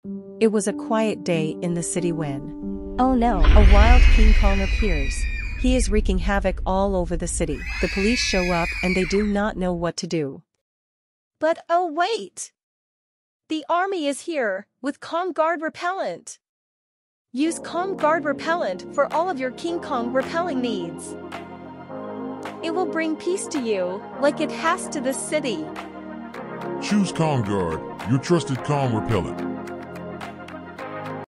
It was a quiet day in the city when, Oh no. a wild King Kong appears. He is wreaking havoc all over the city. The police show up and they do not know what to do. But oh wait! The army is here, with Kong Guard Repellent. Use Kong Guard Repellent for all of your King Kong repelling needs. It will bring peace to you, like it has to this city. Choose Kong Guard, your trusted Kong repellent.